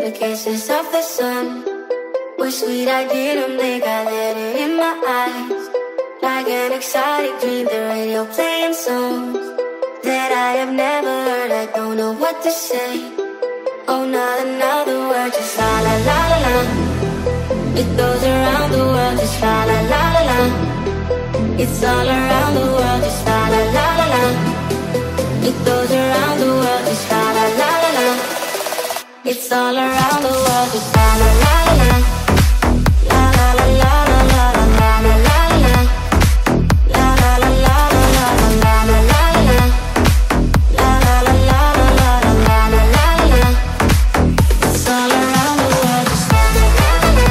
The kisses of the sun were sweet, I didn't think I let it in my eyes. Like an exotic dream, the radio playing songs that I have never heard. I don't know what to say. Oh, not another word, just la la la la la. It goes around the world, just la la la la la. It's all around the world, just la la la la la. It goes around the world, just la la la la la. It's all around the world, just la la la la la. La la la la la la la la la la. La la la la la la la la la la. La la la la la la la la la la. It's all around the world, just la la la la.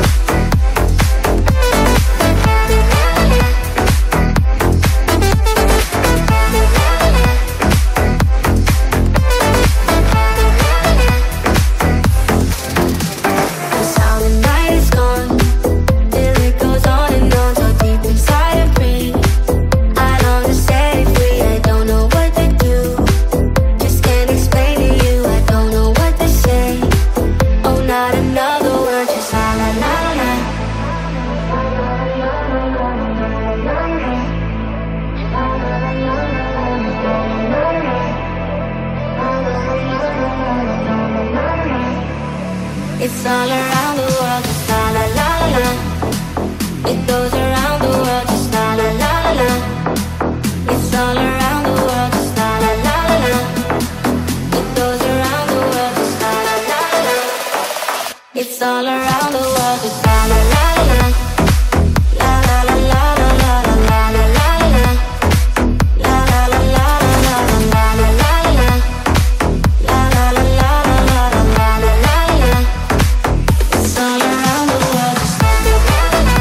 It's all around the world, just la la la la la. It goes around the world, just la la la la la. It's all around the world, just la la la la la. It goes around the world, just la la la la la. It's all around the world, just la la la la la. La la la la la la la la la la. La la la la la la la la la la. La la la la la la la la la la. It's all around the world, just la la la la.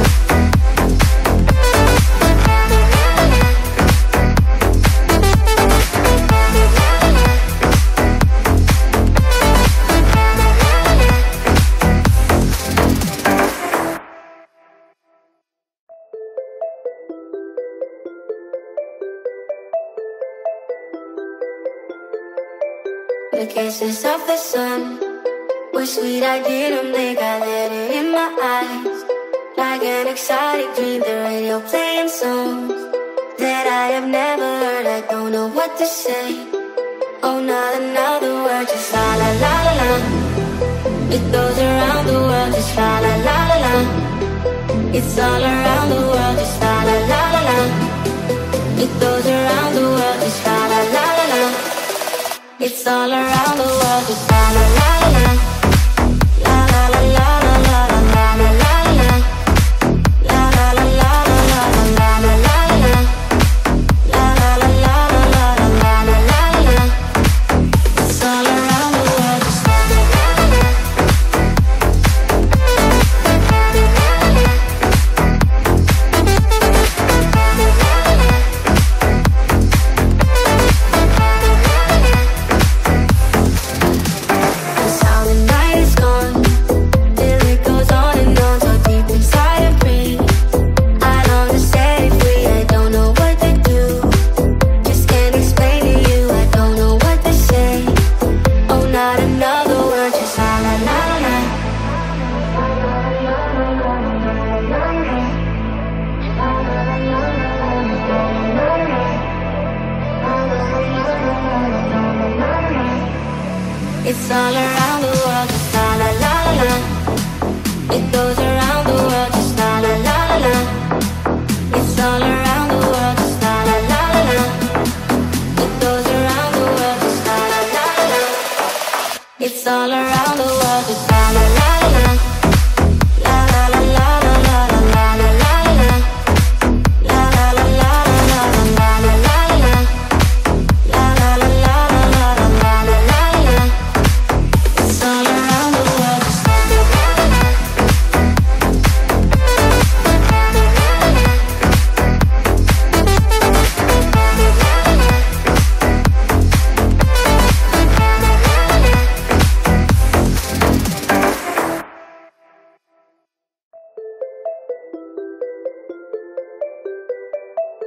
The kisses of the sun were sweet, I didn't think I let it in my eyes. Like an exotic dream, the radio playing songs that I have never heard. I don't know what to say. Oh, not another word, just la la la la la. It goes around the world, just la la la la la. It's all around the world, just la la la la la. It goes around the world, just la la la la la. It's all around the world, just la la la la la. La la la la la la la la la la. La la la la la la la la la la. La la la la la la la la la la. It's all around the world, just la la la la la. It's all around the world, just la la la la la. It goes around the world, just la la la la la. It's all around the world, just la la la la la. It goes around the world, just la la la la la. It's all around the world, just la la la la la. La la la la la la la la la la. La la la la la la la la la la. La la la la la la la la la la. It's all around the world, just la la la la la.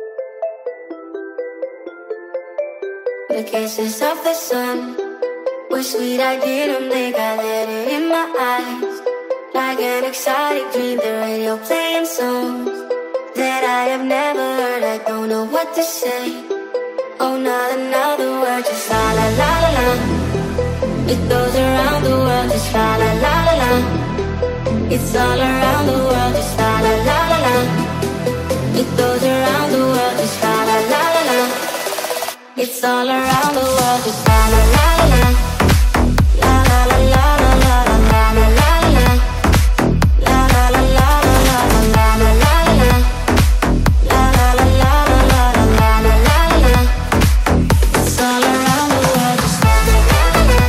The kisses of the sun was sweet, I didn't think I let it in my eyes. Like an exotic dream, the radio playing songs that I have never heard. I don't know what to say. Oh, not another word, just la la la la la. It goes around the world, just la la la la la. It's all around the world, just la la la la la. It goes around the world, just la la la la la. It's all around the world, just la la la la la. La la la la la la la la la la. La la la la la la la la la la. La la la la la la la la la la. It's all around the world, just la la la la la.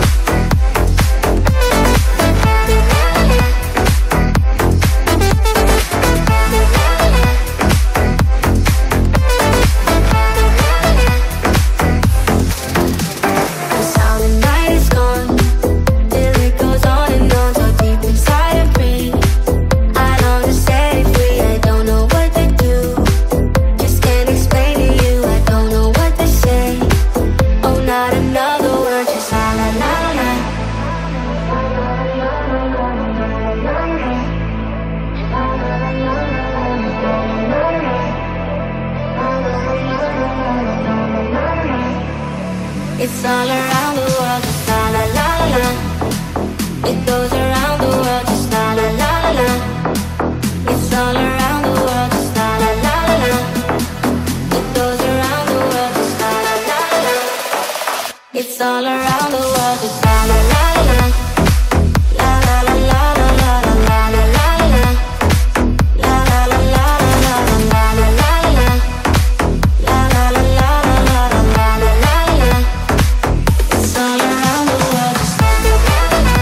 It's all around the world, just la la la la la. It goes around the world, just la la la la la. It's all around the world, just la la la la la. It goes around the world, just la la la la la. It's all around the world, just la la la la la. La la la la la la la la la la. La la la la la la la la la la. La la la la la la la la la la. It's all around the world, just la la la la la.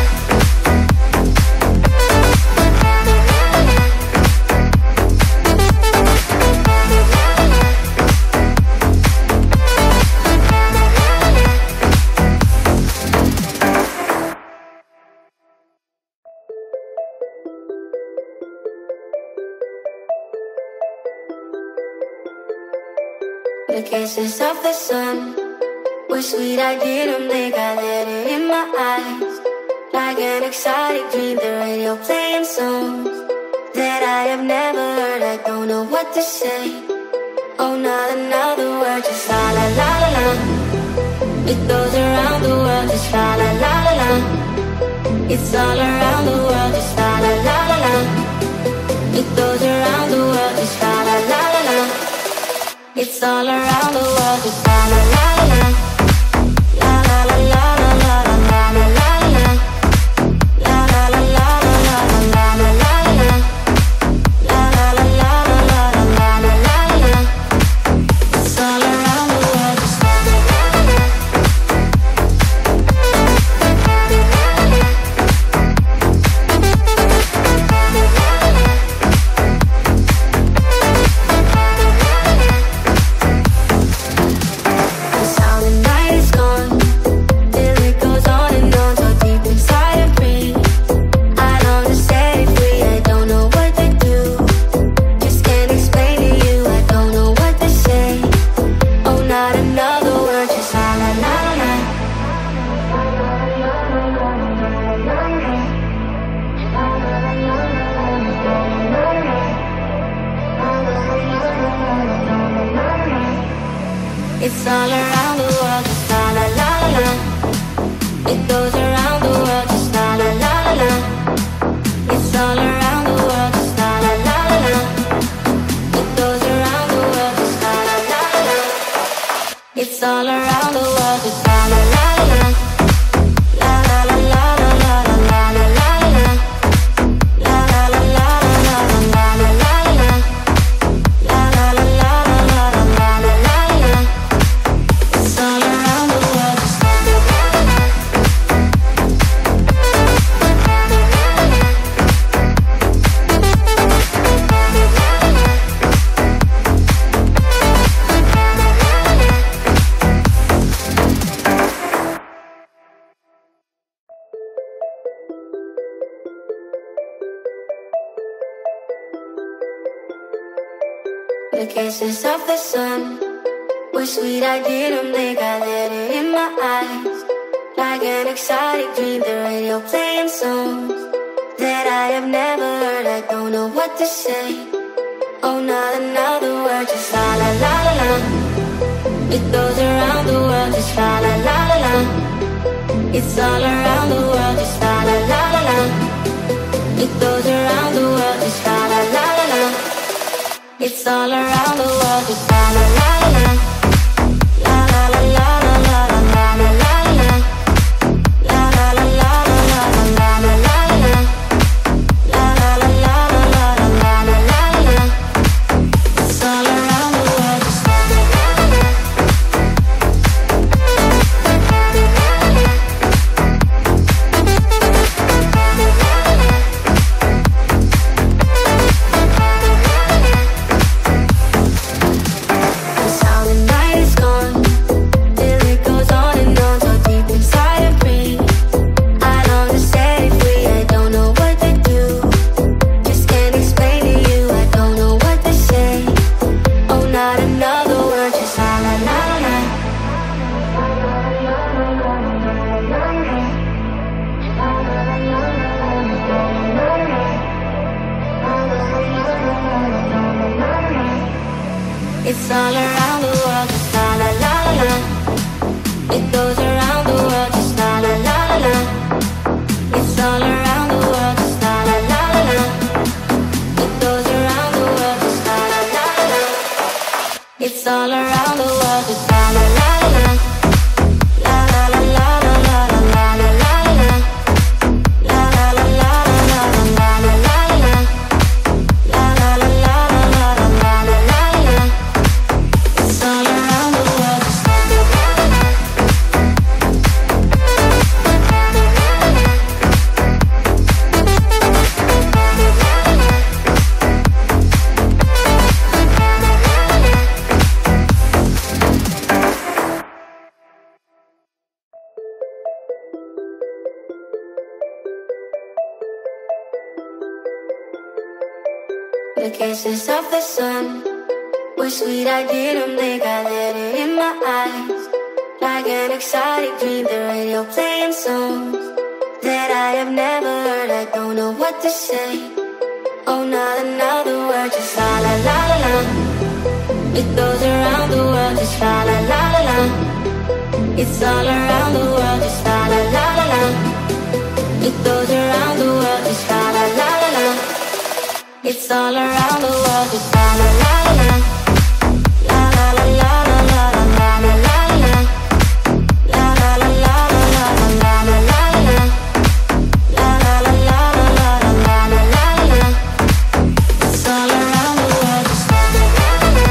The kisses of the sun were sweet, I didn't think I let it in my eyes. Like an exotic dream, the radio playing songs that I have never heard. I don't know what to say. Oh, not another word, just la la la la la. It goes around the world, just la la la la la. It's all around the world, just la la la la la. It goes around the world, just la la la la la. It's all around the world, just la la la la la. La la la la la la la la la la. La la la la la la la la la la. La la la la la la la la la la. It's all around the world, just la la la la la. The sound of night is gone, till it goes on and on, so deep inside of me. I long to set it free, I don't know what to do. Just can't explain to you, I don't know what to say. Oh, not another word, just la la la la la. It's all around the world, just la la la la la. It goes around the world, just la la la la la. It's all around the world, just la la la la la. It goes around the world, just la la la la la. It's all around the world, just la la la la la. La la la la la la la la la la. La la la la la la la la la la. La la la la la la la la la la. It's all around the world, just la la la la la. The kisses of the sun were sweet, I didn't think I let it in my eyes. like an exotic dream. The radio playing songs that I have never heard. I don't know what to say. Oh, not another word, just la la la la la. It goes around the world, just la la la la la. It's all around the world, just la la la la la. It goes around the world, just la la la la la. It's all around the world, just la la la la la. La la la la la la la la la la. La la la la la la la la la la. La la la la la la la la la la. It's all around the world, just la la la la la. It's all around the world, just la la la la la. It goes around the world, just la la la la la. It's all around the world, just la la la la la. It goes around the world, just la la la la la. It's all around the world, just la la la la la. La la la la la la la la la la. La la la la la la la la la la. La la la la la la la la la. It's all around the world, just la la la la. The kisses of the sun were sweet, I didn't think I let it in my eyes. Like an exotic dream, the radio playing songs that I have never heard. I don't know what to say. Oh, not another word, just la la la la la. It goes around the world, just la la la la la. It's all around the world, just la la la la la. It goes around the world, just la la la la la. It's all around the world, just la la la la la. La la la la la la la la la la. La la la la la la la la la la. La la la la la la la la la. It's all around the world, just la la la la la.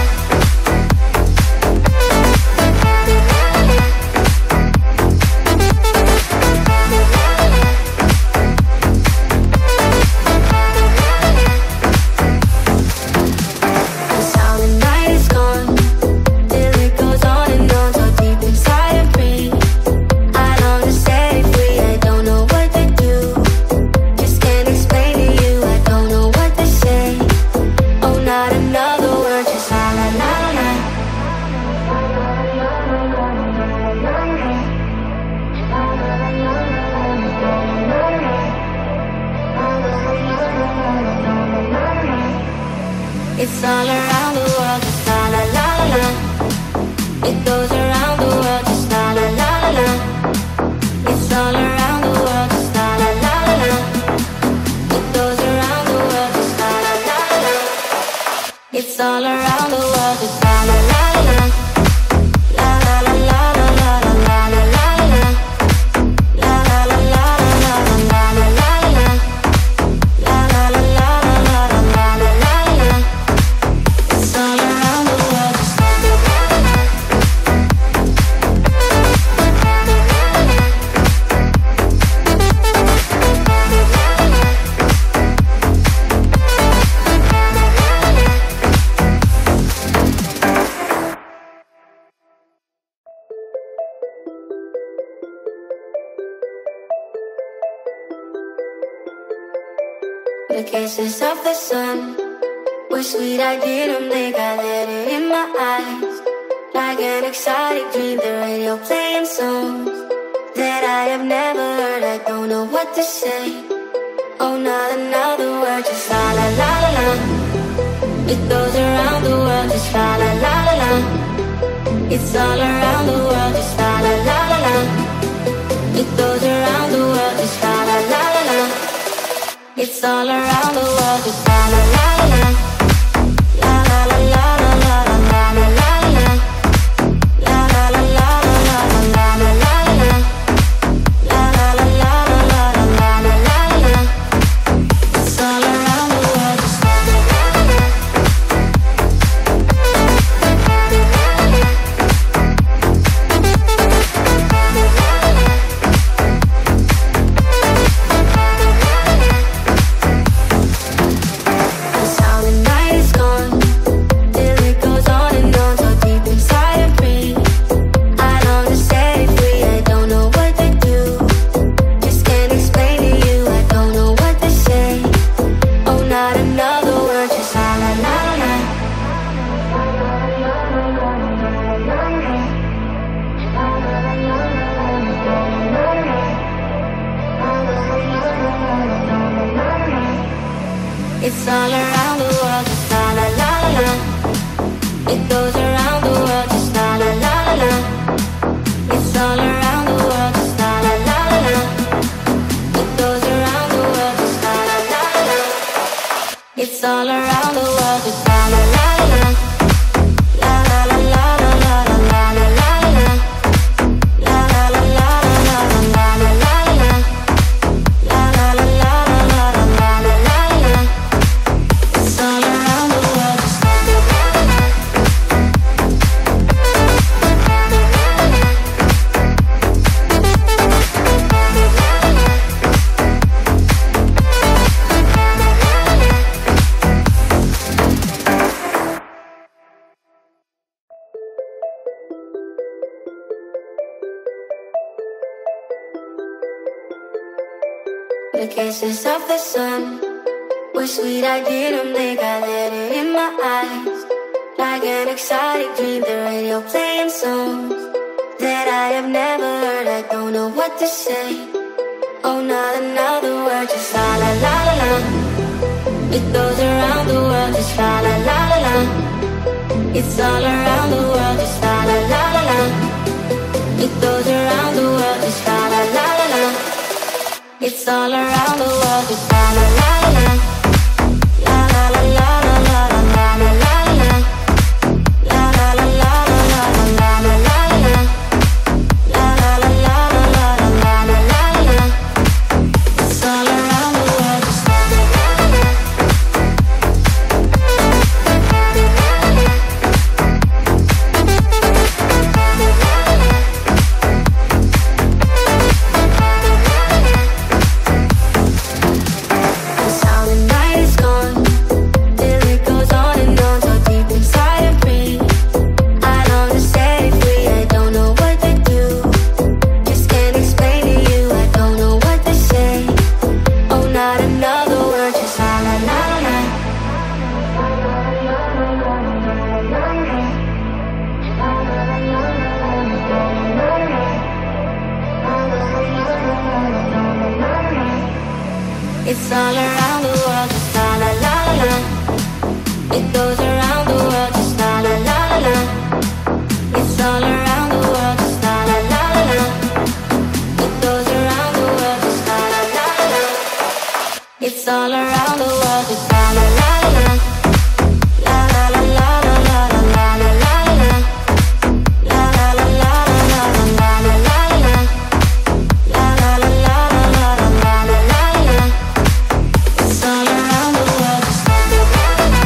It's all around the world, just la la la la la. It goes around the world, just la la la la la. It's all around the world, just la la la la la. It goes around the world, just la la la la la. It's all around the world, just la la la la la. La la la la la la la la la la. La la la la la la la la la la. La la la la la la la la la la. It's all around the world, just la la la la. The kisses of the sun were sweet, I didn't think I let it in my eyes. Like an exotic dream, the radio playing songs that that I have never heard. I don't know what to say. Oh, not another word, just la la la la la. It goes around the world, just la la la la la. It's all around the world, just la la la la la. It goes around the world, just la la la la la. It's all around the world, just la la la la la. La la la la la la la la la la. La la la la la la la la la la. La la la la la la la la la. It's all around the world, just la la la la la. It's all around the world, just la la la la la. It goes around the world, just la la la la la. It's all around the world, just la la la la la. It goes around the world, just la la la la la. It's all around the world, just la la la la la. La la la la la la la la la la. La la la la la la la la la la. La la la la la la la la la. It's all around the world, just la la la la. The kisses of the sun were sweet, I didn't think I let it in my eyes. Like an exotic dream, the radio playing songs that I have never heard. I don't know what to say. Oh, not another word, just la la la la la. It goes around the world, just la la la la la. It's all around the world, just la la la la la. It goes around the world, just la la la la la. It's all around the world, just la la la la la. La la la la la la la la la la. La la la la la la la la la la. La la la la la la la la la la. It's all around the world, just la la la la la. It's all around the world, just la la la la la. It goes around the world, just la la la la la. It's all around the world, just la la la la la. It goes around the world, just la la la la la. It's all around the world, just la la la la la. La la la la la la la la la la. La la la la la la la la la. La la la la la la la la la. It's all around the world, just la la la la.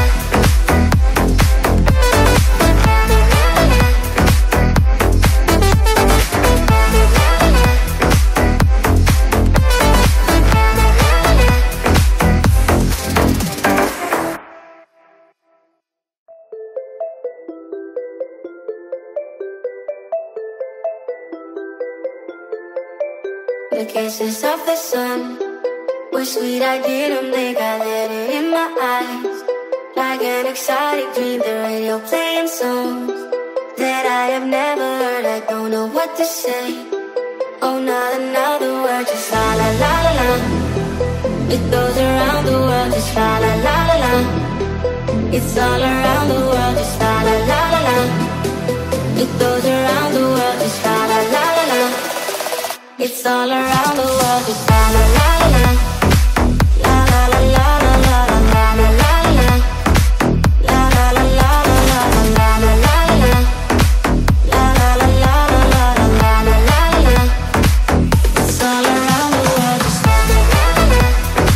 The kisses of the sun were sweet, I didn't think I let it in my eyes. Like an exotic dream, the radio playing songs that I have never heard. I don't know what to say. Oh, not another word, just la la la la la. It goes around the world, just la la la la la. It's all around the world, just la la la la la. It goes around the world, just la la la la la. It's all around the world, just la la la la la. La la la la la la la la la la. La la la la la la la la la la. La la la la la la la la la la. It's all around the world, just la la la la la.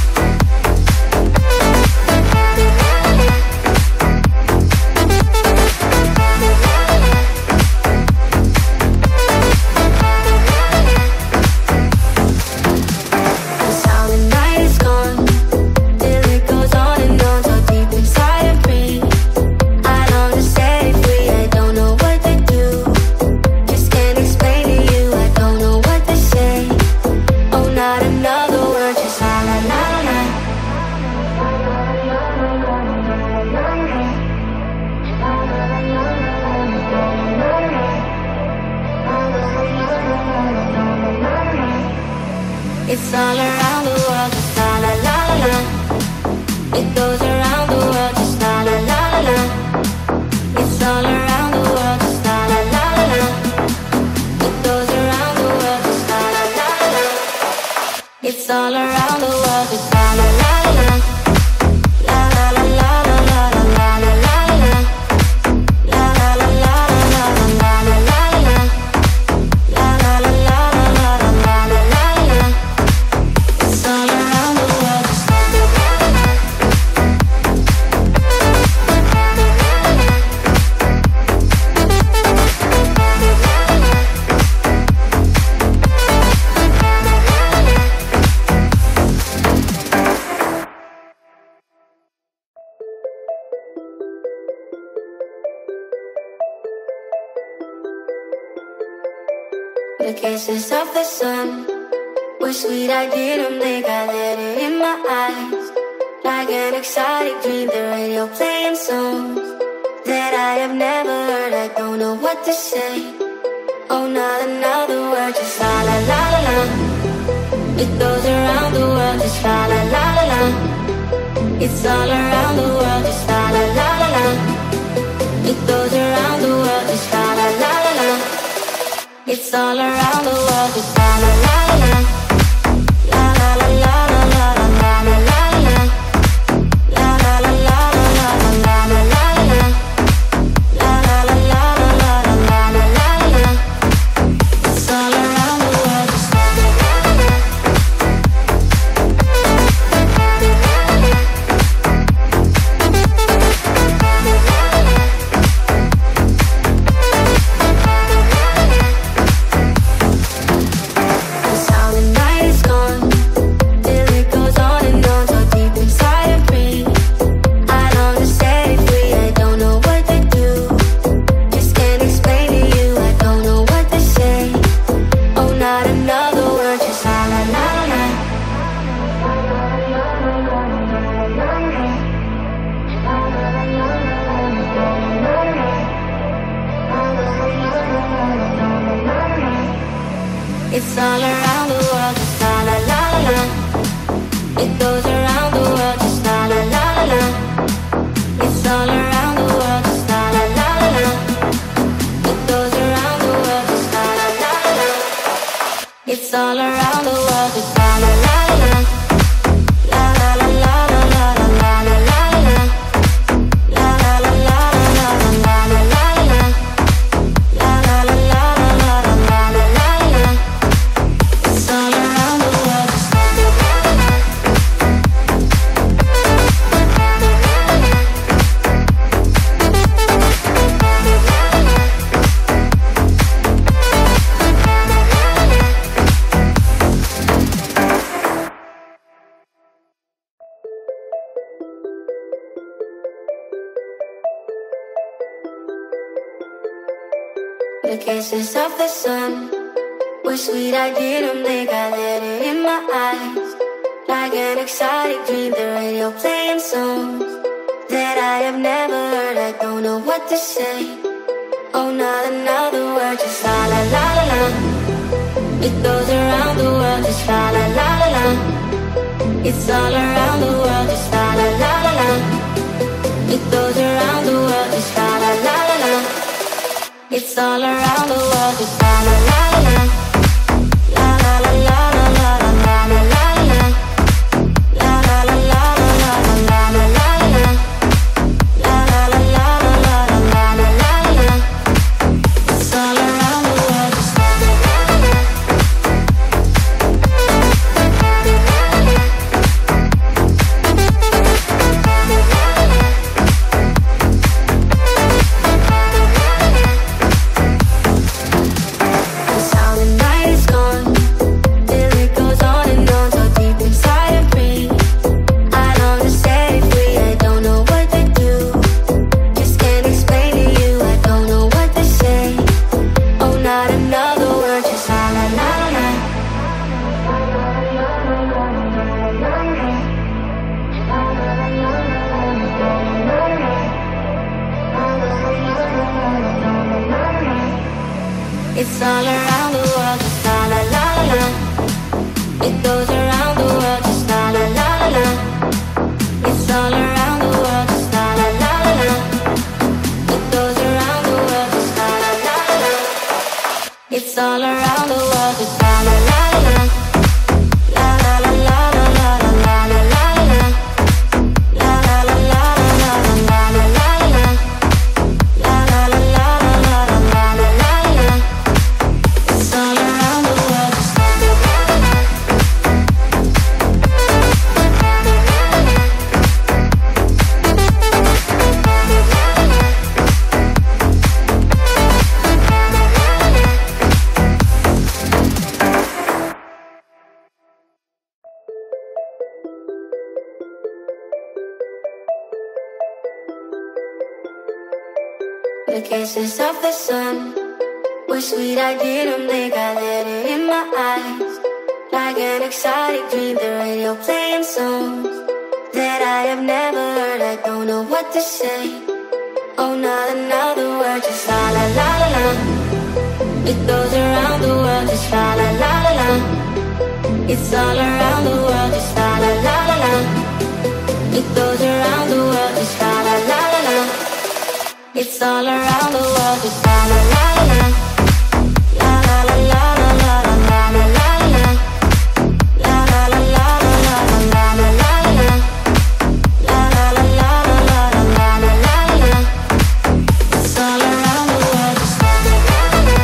It's all around the world, just la la la la la. It goes around the world, just la la la la la. It's all around the world, just la la la la la. It goes around the world, just la la la la la. It's all around the world, just la la la la la. La la la la la la la la la la. La la la la la la la la la la. La la la la la la la la la la. It's all around the world, just la la la la. The kisses of the sun were sweet, I didn't think I let it in my eyes. Like an exotic dream, the radio playing songs that I have never heard, I don't know what to say. Oh, not another word, just la la la la la. It goes around the world, just la la la la la. It's all around the world, just la la la la la. It goes around the world, just la la la la la. It's all around the world, just la la la la la. La la la la la la la la la la. La la la la la la la la la la. La la la la la la la la la la. It's all around the world, just la la la la la. The sound of night is gone till it goes on and on, so deep inside of me. I long to set it free, I don't know what to do. Just can't explain to you, I don't know what to say. Oh, not another word, just la la la la. It's all around the world, just la la la la la. It goes around the world, just la la la la la. It's all around the world, just la la la la la. It goes around the world, just la la la la la. It's all around the world, just la la la la la. La la la la la la la la la la. La la la la la la la la la la. La la la la la la la la la la. It's all around the world, just la la la la la. The kisses of the sun were sweet, I didn't think I let it in my eyes. Like an exotic dream, the radio playing songs that I have never heard, I don't know what to say. Oh, not another word, just la la la la la. It goes around the world, just la la la la la. It's all around the world, just la la la la la. It goes around the world, just la la la la la. It's all around the world, just la la la la la. La la la la la la la la la la. La la la la la la la la la la. La la la la la la la la la la. It's all around the world, just la la la la la. It's all around the world, just la la la la la. It goes around the world, just la la la la la. It's all around the world, just la la la la la. It goes around the world, just la la la la la. It's all around the world, just la la la la la. La la la la la la la la la la. La la la la la la la la la la. La la la la la la la la la la. It's all around the world, just la la la la. The kisses of the sun were sweet, I didn't think I let it in my eyes. Like an exotic dream, the radio playing songs that I have never heard, I don't know what to say. Oh, not another word, just la la la la la. It goes around the world, just la la la la la. It's all around the world, just la la la la la. It goes around the world, just la la la la la. It's all around the world, just la la la la la. La la la la la la la la la la. La la la la la la la la la la. La la la la la la la la la la. It's all around the world, just la la la la la.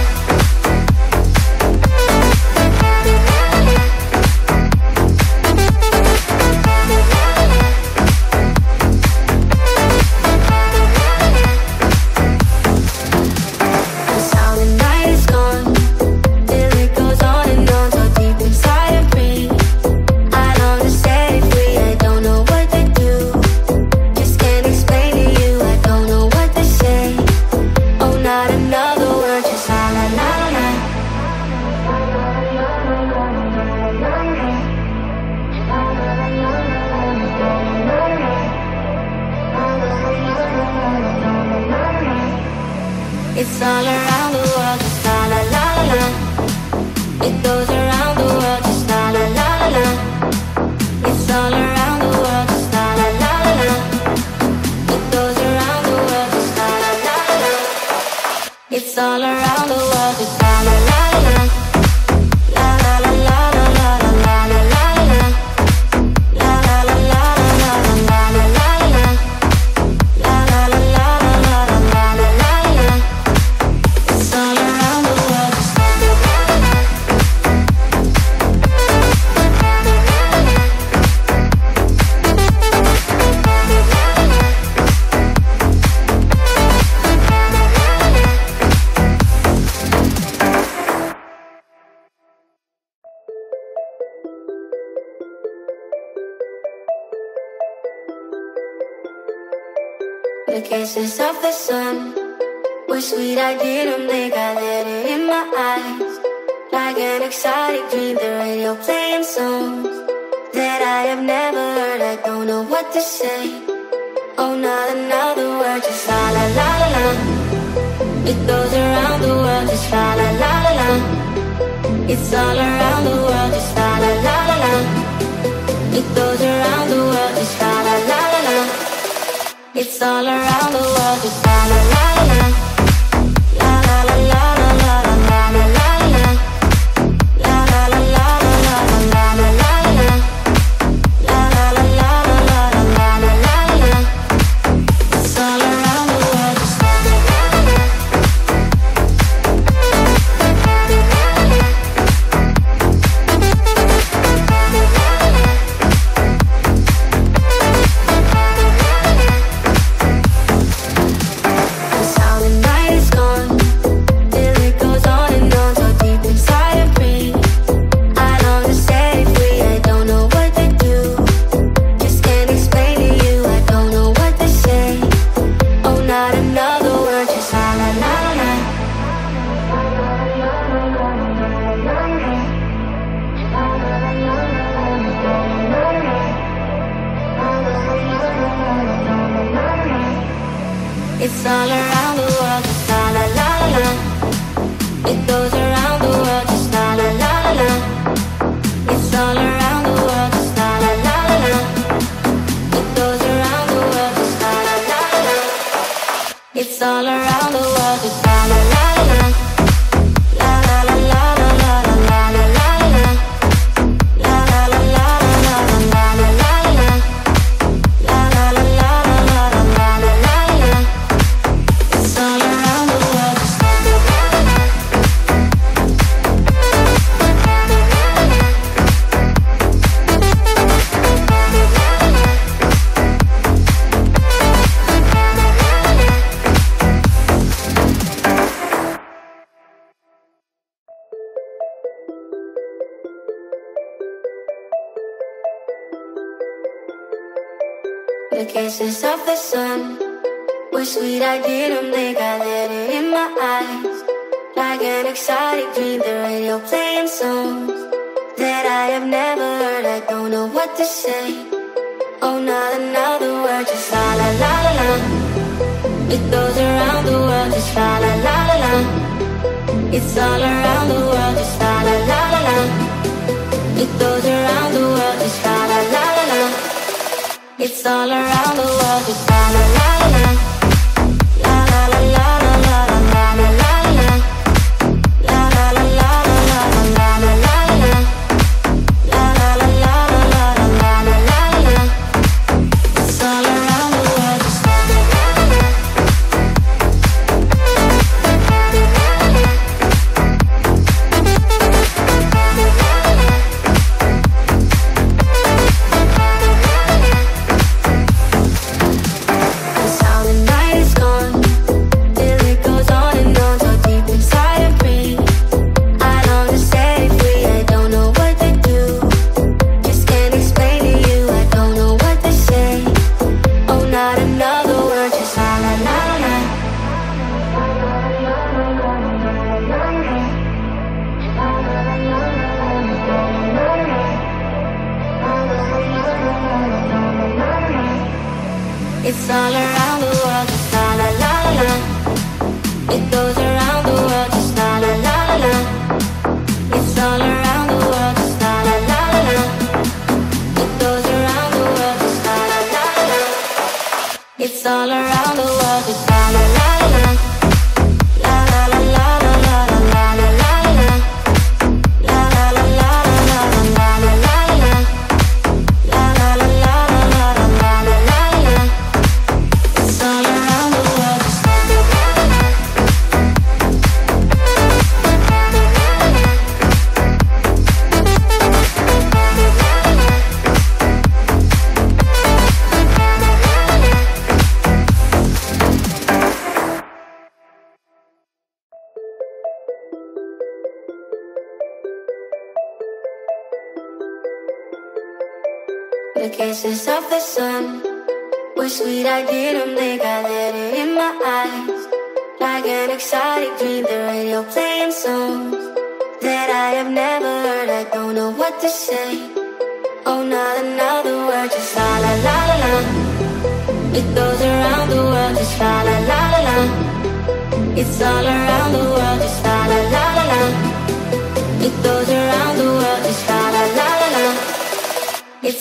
It's all around the world, just la la la la la. It goes around the world, just la la la la la. It's all around the world, just la la la la la. It goes around the world, just la la la la la. It's all around the world, just la la la la la. La la la la la la la la la la. La la la la la la la la la. La la la la la la la la la. It's all around the world, just la la la la la. The kisses of the sun were sweet, I didn't think I let it in my eyes. Like an exotic dream, the radio playing songs that I have never heard, I don't know what to say. Oh, not another word, just la la la la la. It goes around the world, just la la la la la. It's all around the world, just la la la la la. It goes around the world, just la la la la la. It's all around the world, just la la la la la. La la la la la la la la la la. La la la la la la la la la la. La la la la la la la la la la. It's all around the world, just la la la la la. It's all around the world, just la la la la la. It goes around the world, just la la la la la. It's all around the world, just la la la la la. It goes around the world, just la la la la la. It's all around the world, just la la la la la. La la la la la la la la la la. La la la la la la la la la la. La la la la la la la la la la. It's all around the world, just la la la la la. The kisses of the sun were sweet, I didn't think I let it in my eyes. Like an exotic dream, the radio playing songs that I have never heard, I don't know what to say. Oh, not another word, just la la la la la. It goes around the world, just la la la la la. It's all around the world, just la la la la la. It goes around the world, just la la la la la. It's all around the world, just la la la la la. La la la la la la la la la la. La la la la la la la la la la. La la la la la la la la la la. It's all around the world, just la la la la la. It's all around the world, just la la la la la. It goes around the world, just la la la la la. It's all around the world, just la la la la la. It goes around the world, just la la la la la. It's all around the world, just la la la la la. La la la la la la la la la la. La la la la la la la la la la. La la la la la la la la la la. It's all around the world, just la la la la la. The kisses of the sun were sweet, I didn't think I let it in my eyes. Like an exotic dream, the radio playing songs that I have never heard, I don't know what to say. Oh, not another word, just la la la la la. It goes around the world, just la la la la la. It's all around the world, just la la la la la. It goes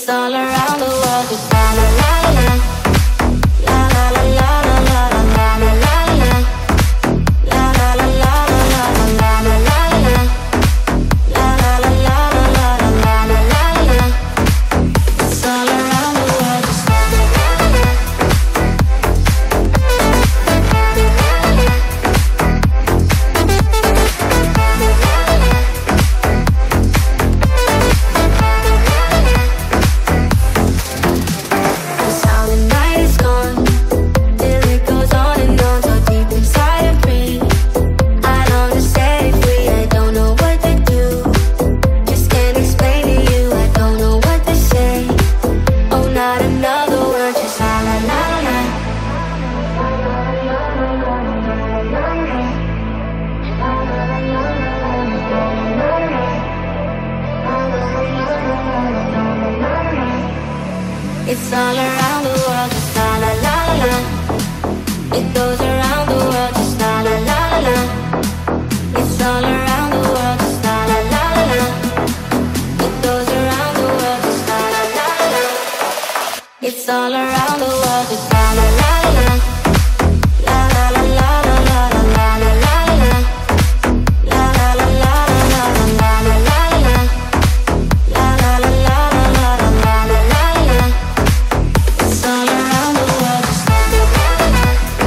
It's all around the world, just la la la la. La la la la la la la la la la. La la la la la la la la la la. La la la la la la la la la la. It's all around the world, just la la la la. It's all around the world, just la la la la. It goes around the world, just la la la la. It's all around the world, just la la la la. It goes around the world, just la la la la. It's all around the world, just la la la la. La la la la la la la la la la. La la la la la la la la la la. La la la la la la la la la. It's all around the world, just la la la la.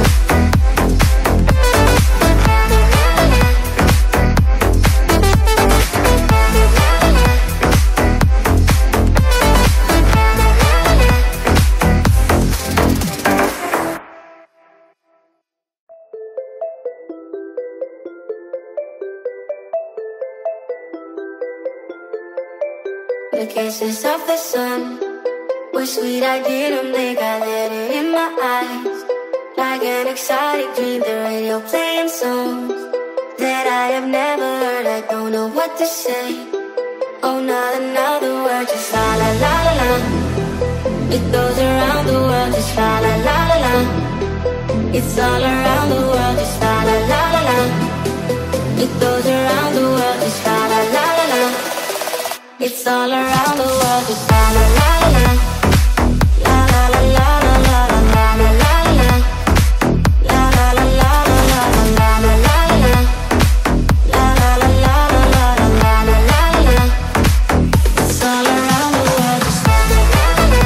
The kisses of the sun were sweet, I didn't think I let it in my eyes. Like an exotic dream, the radio playing songs that I have never heard. I don't know what to say. Oh, not another word, just la la la la la. It goes around the world, just la la la la la. It's all around the world, just la la la la la. It goes around the world, just la la la la la. It's all around the world, just la la la la. La la la la la la la la la la. La la la la la la la la la la. La la la la la la la la la la. It's all around the world, just la la la la.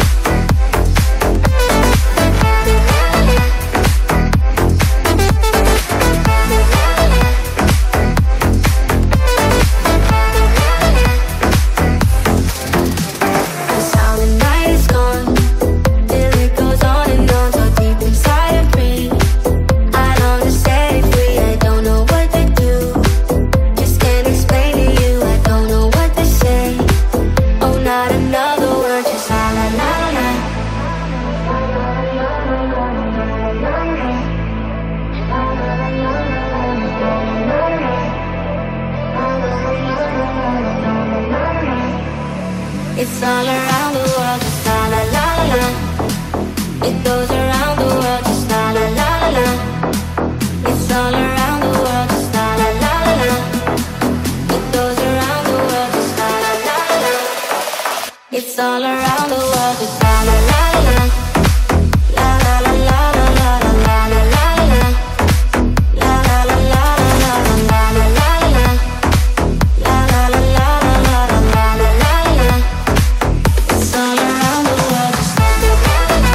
The sound of night is gone, till it goes on and on, so deep inside of me. I long to set it free, I don't know what to do. Just can't explain to you, I don't know what to say. Oh, not another word, just la la la la. It's all around the world, just la la la la. It goes around the world, just la la la la. It's all around the world, just la la la la. It goes around the world, just la la la la. It's all around the world, just la la la la. La la la la la la la la la la. La la la la la la la la la la. La la la la la la la la la la. It's all around the world, just la la la la.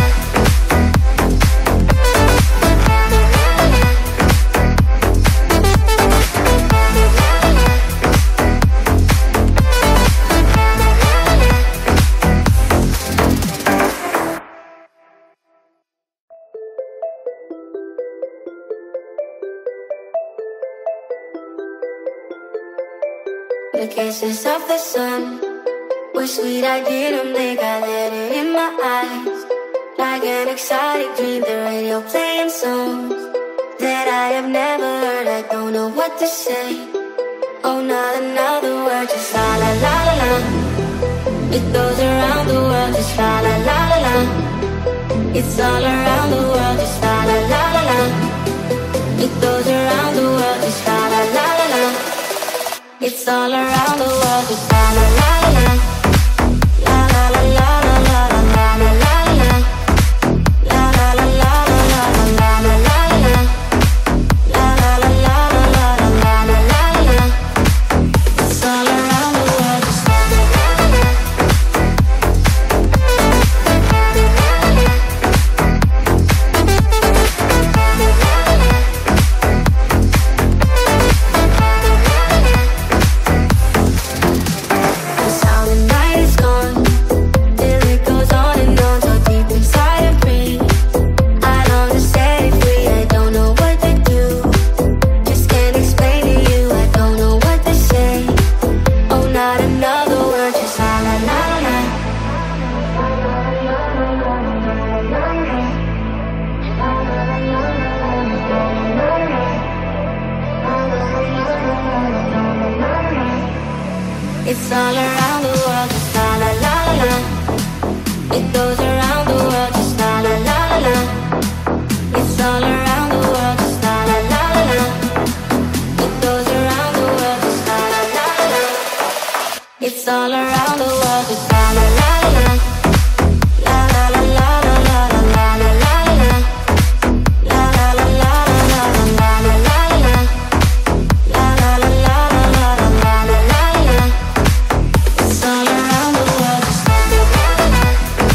The kisses of the sun were sweet, I didn't think I let it in my eyes. Like an exotic dream, the radio playing songs that I have never heard. I don't know what to say. Oh, not another word, just la la la la la. It goes around the world, just la la la la la. It's all around the world, just la la la la la. It goes around the world, just la la la la la. It's all around the world, just la la la la. La la la It's all around the world, just la la la la la. It goes around the world, just la la la la la. It's all around the world, just la la la la la. It goes around the world, just la la la la la. It's all around the world, just la la la la la. La la la la la la la la la la. La la la la la la la la la la. La la la la la la la la la. It's all around the world, just la la la la la.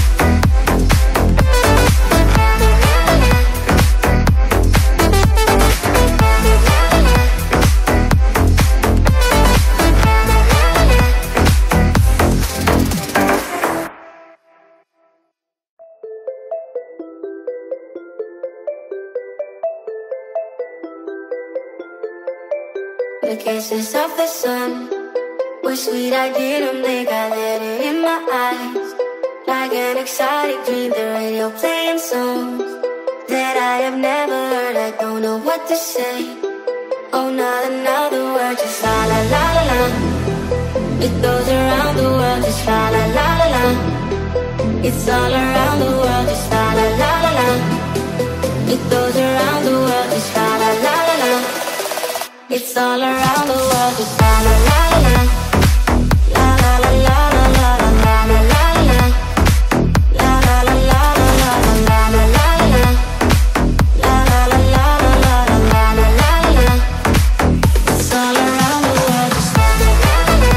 The kisses of the sun were sweet, I didn't think I let it in my eyes. Like an exotic dream, the radio playing songs that I have never heard, I don't know what to say. Oh, not another word, just la la la la la. It goes around the world, just la la la la la. It's all around the world, just la la la la la. It goes around the world, just la la la la la. It's all around the world, just la la la la la. La la la la la la la la la la. La la la la la la la la la la. La la la la la la la la la la. It's all around the world, just la la la la la.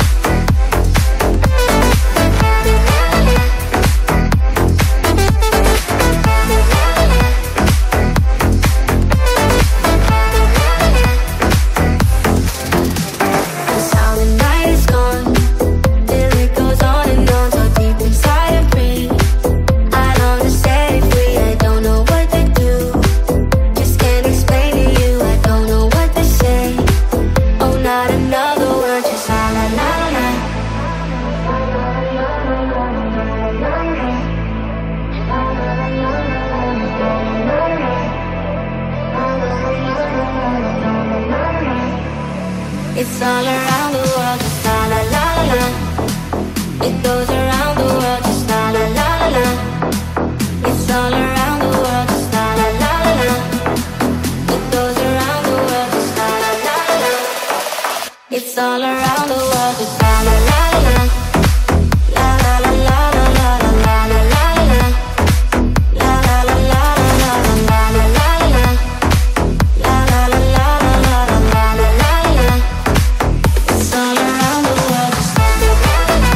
It's all around the world, just la la la la la. It goes around the world, just la la la la la. It's all around the world, just la la la la la. It goes around the world, just la la la la la. It's all around the world, just la la la la la. La la la la la la la la la la. La la la la la la la la la la. La la la la la la la la la la. It's all around the world, just la la la la la.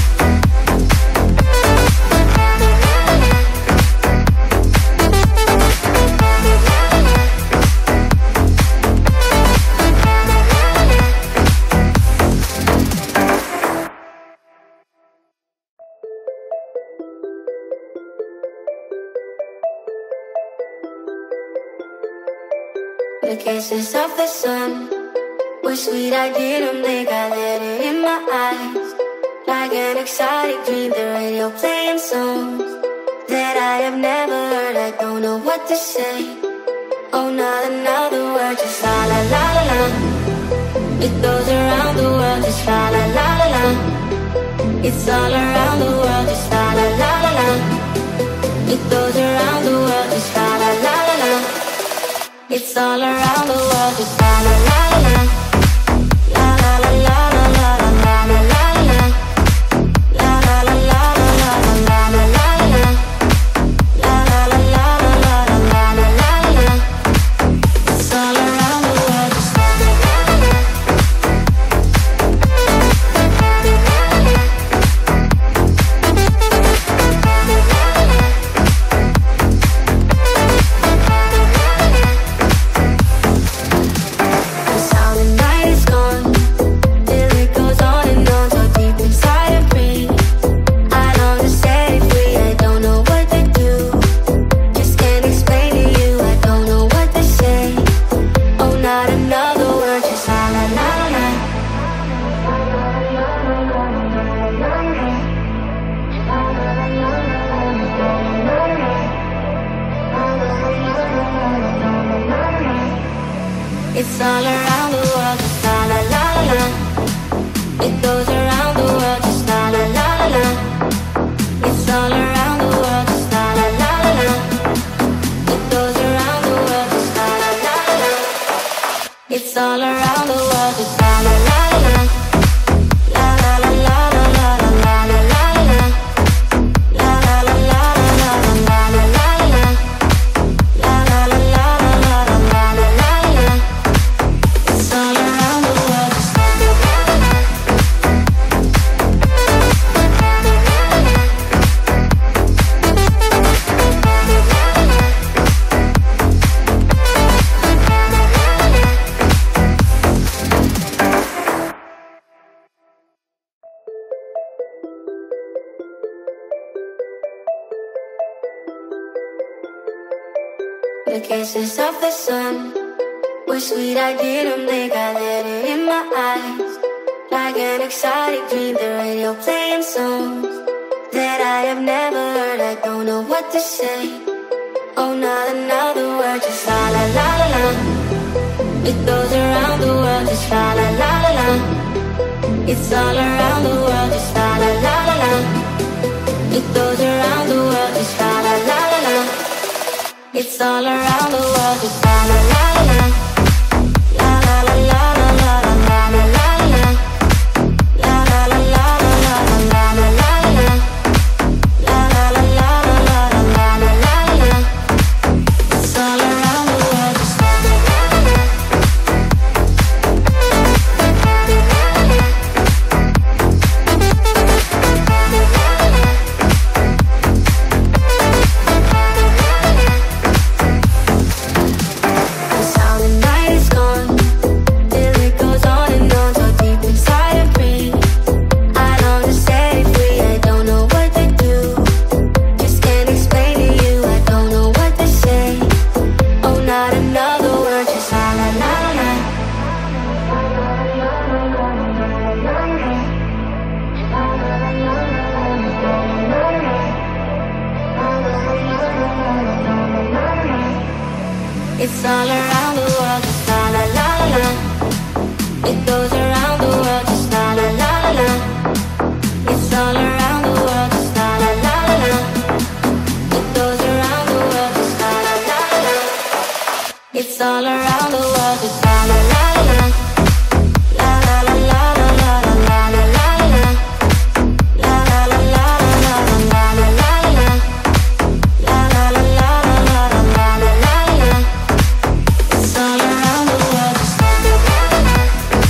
The kisses of the sun were sweet, I didn't think I let it in my eyes. Like an exotic dream, the radio playing songs that I have never heard, I don't know what to say. Oh, not another word, just la la la la la. It goes around the world, just la la la la la. It's all around the world, just la la la la la. It goes around the world, just la la la la la. It's all around the world, just la la la la la. La la la la la la la la la la. La la la la la la la la la la. La la la la la la la la la la. It's all around the world, just la la la la la. The sound of night is gone, till it goes on and on, so deep inside of me. I long to set it free, I don't know what to do. Just can't explain to you, I don't know what to say. Oh, not another word, just la la la la la. It's all around the world, just la la la la la. It goes around the world, just la la la la la. It's all around the world, just la la la la la. It goes around the world, just la la la la la. It's all around the world, just la la la la la. La la la la la la la la la la. La la la la la la la la la la. La la la la la la la la la la. It's all around the world, just la la la la la. The kisses of the sun were sweet, I didn't think I let it in my eyes. Like an exotic dream, the radio playing songs that I have never heard, I don't know what to say. Oh, not another word, just la la la la la. It goes around the world, just la la la la la. It's all around the world, just la la la la la. It goes around the world, just la la la la la. It's all around the world, just la la la la la. La la la la la la la la la la. La la la la la la la la la la. La la la la la la la la la la. It's all around the world, just la la la la la. The sound of night is gone, till it goes on and on, so deep inside of me. I long to set it free, I don't know what to do. Just can't explain to you, I don't know what to say. Oh, not another word, just la la la la. It's all around the world, just la la la la la. It goes around the world, just la la la la la. It's all around the world, just la la la la la. It goes around the world, just la la la la la. It's all around the world, just la la la la la. La la la la la la la la la la. La la la la la la la la la la. La la la la la la la la la la. It's all around the world, just la la la la la.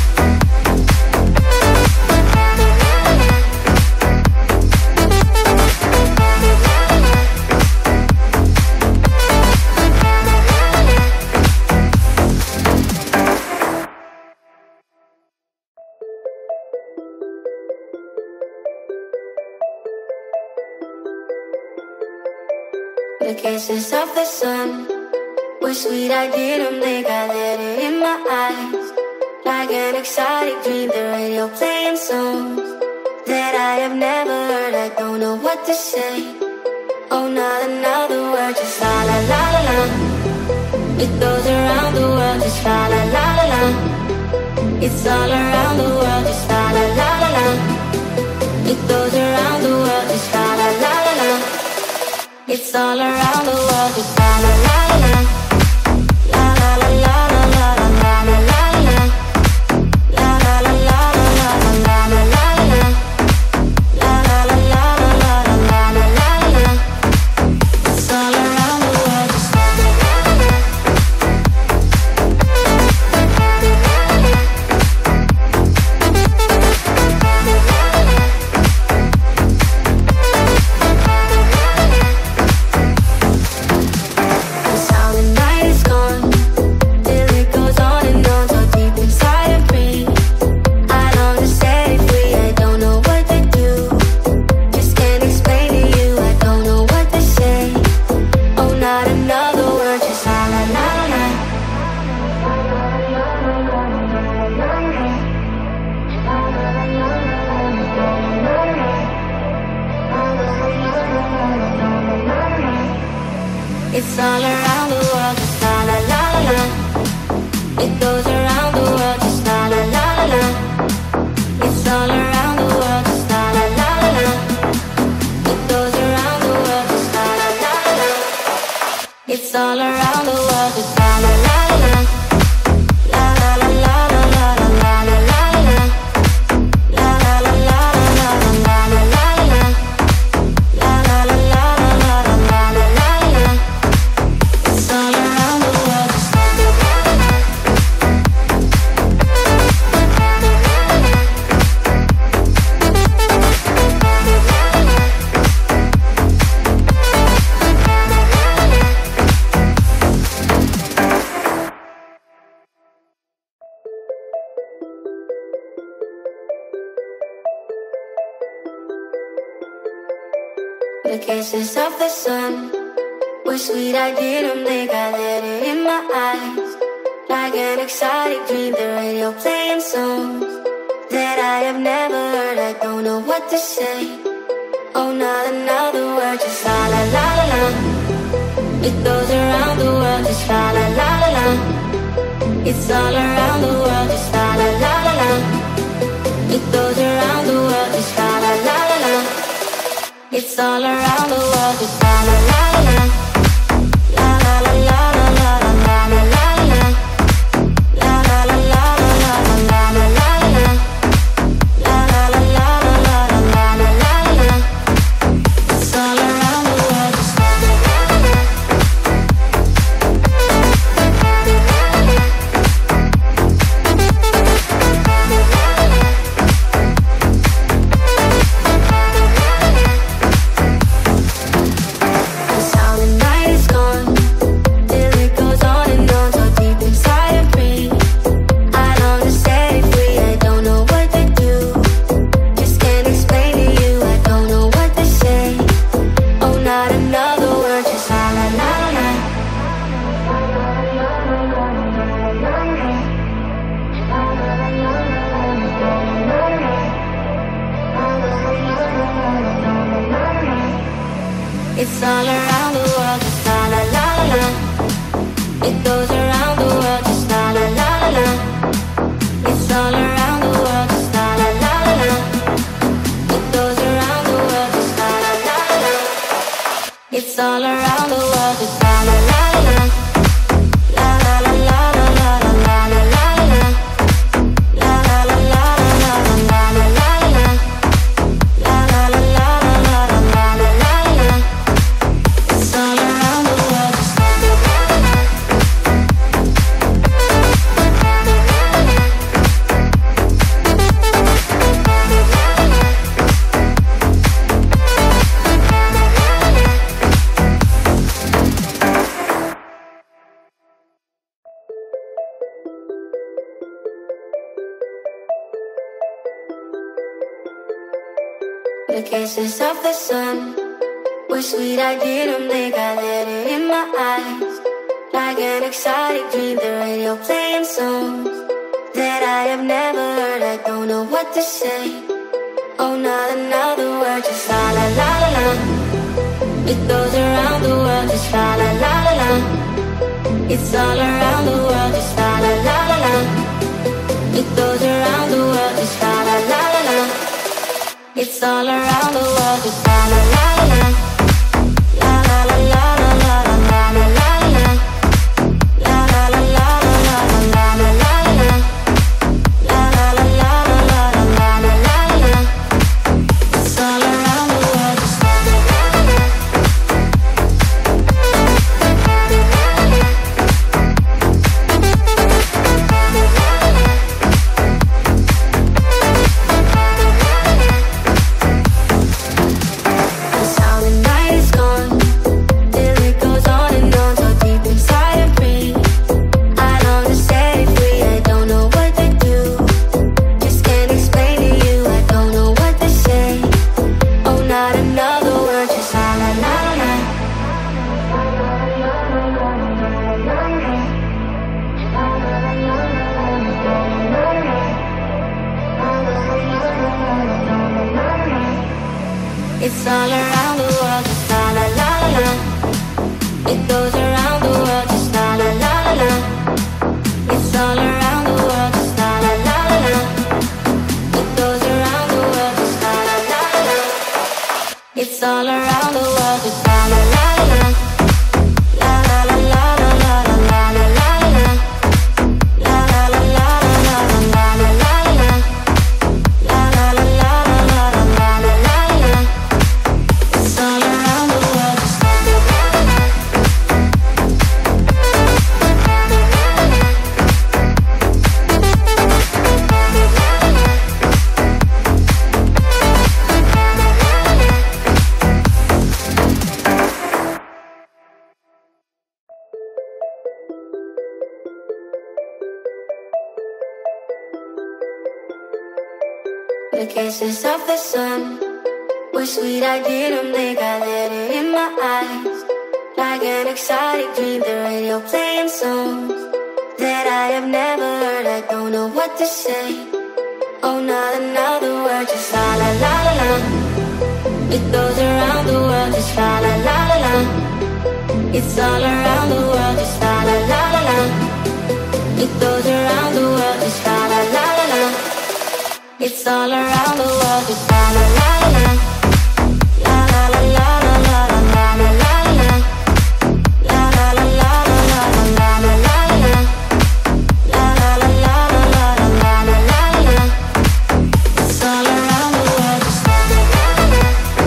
The kisses of the sun were sweet, I didn't think I let it in my eyes. Like an exotic dream, the radio playing songs that I have never heard, I don't know what to say. Oh, not another word, just la la la la la. It goes around the world, just la la la la la. It's all around the world, just la la la la la. It goes around the world, just la la la la la. It's all around the world, just la la la la la. La la la la la la la la la la. La la la la la la la la la la. La la la la la la la la la la. It's all around the world, just la la la la la. The sound of night is gone, till it goes on and on, so deep inside of me. I long to set it free, I don't know what to do. Just can't explain to you, I don't know what to say. Oh, not another word, just la la la la. It's all around the world, just la la la la la. It goes around the world, just la la la la la. It's all The kisses of the sun were sweet, I didn't think I let it in my eyes. Like an exotic dream, the radio playing songs that I have never heard. I don't know what to say. Oh, not another word, just la la la la la. It goes around the world, just la la la la la. It's all around the world, just la la la la la. It goes around the world, just la la la la la. It's all around the world, just la la la la la. La la la la la la la la la la. La la la la la la la la la la. La la la la la la la la la la. It's all around the world, just la la la la la. It's all around the world, just la la la la la. It goes around the world, just la la la la la. It's all around the world, just la la la la la. It goes around the world, just la la la la la. It's all around the world, just la la la la la. La la la la la la la la la la. La la la la la la la la la la. La la la la la la la la la. It's all around the world, just la la la la la. The kisses of the sun were sweet, I didn't think I let it in my eyes. Like an exotic dream, the radio playing songs that I have never heard. I don't know what to say. Oh, not another word, just la la la la la. It goes around the world, just la la la la la. It's all around the world, just la la la la la. It goes around the world, just la la la la la. It's all around the world, just la la la la la. La la la la la la la la la la. La la la la la la la la la la. La la la la la la la la la la. It's all around the world, just la la la la la. It's all around the world, just la la la la la. It goes around the world, just la la la la la. It's all around the world, just la la la la la. It goes around the world, just la la la la la. It's all around the world, just la la la la la. La la la la la la la la la la. La la la la la la la la la la. La la la la la la la la la la. It's all around the world, just la la la la la. The kisses of the sun were sweet, I didn't think I let it in my eyes. Like an exotic dream, the radio playing songs that I have never heard. I don't know what to say. Oh, not another word, just la la la la la. It goes around the world, just la la la la la. It's all around the world, just la la la la la. It goes around the world, just la la la la la. It's all around the world, just la la la la la. La la la la la la la la la la. La la la la la la la la la la. La la la la la la la la la la. It's all around the world, just la la la la.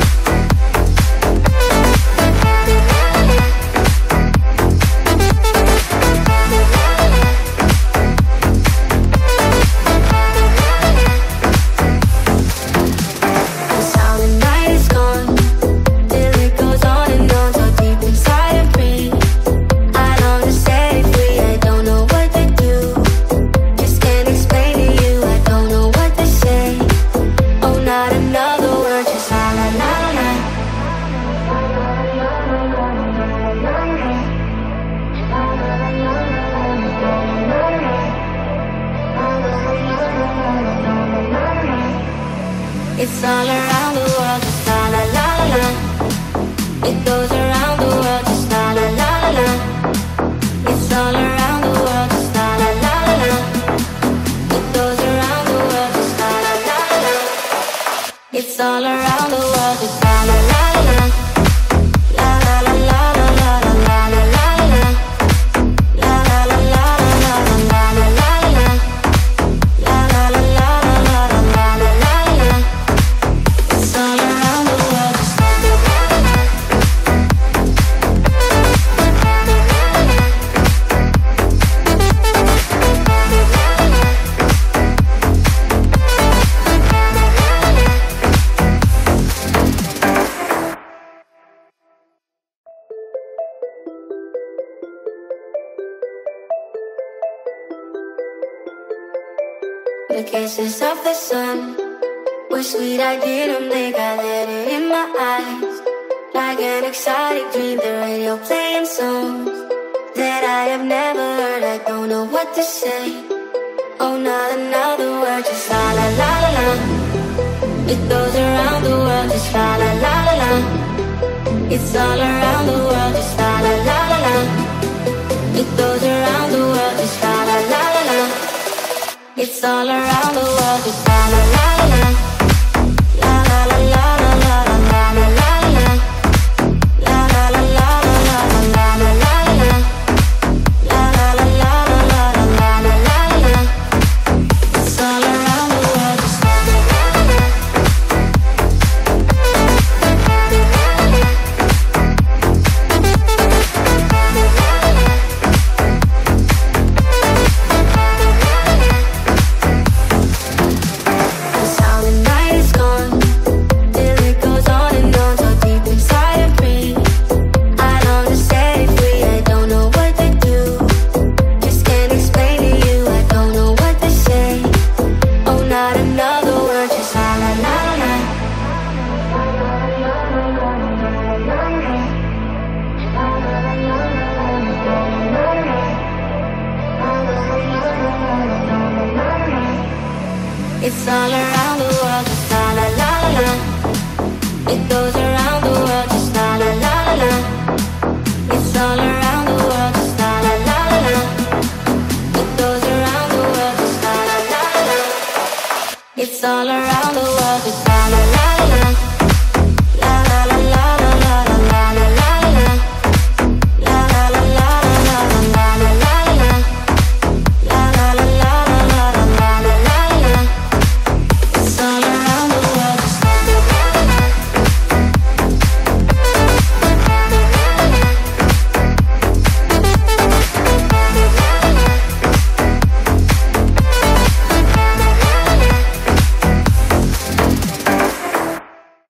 It's all around the world, just la la la la la. It goes around the world, just la la la la la. It's all around the world, just la la la la la. It goes around the world, just la la la la la. It's all around the world, just la la la la la. La la la la la la la la la la. La la la la la la la la la la. La la la la la la la la la la. It's all around the world, just la la la la. The kisses of the sun were sweet, I didn't think I let it in my eyes. Like an exotic dream, the radio playing songs that I have never heard. I don't know what to say. Oh, not another word, just la la la la la. It goes around the world, just la la la la la. It's all around the world, just la la la la la. It goes around the world, just la la la la la. It's all around the world, just la la la la la. La la la la la la la la la la. La la la la la la la la la la. La la la la la la la la la la. It's all around the world, just la la la la la. The sound at night is gone, till it goes on and on, so deep inside of me. I long to set it free, I don't know what to do. Just can't explain to you, I don't know what to say. Oh, not another word, just la la la la. It's all around the world, just la la la la la. It goes around the world, just la la la la la. It's all around the world, just la la la la la. It goes around the world, just la la la la la. It's all around the world, just la la la.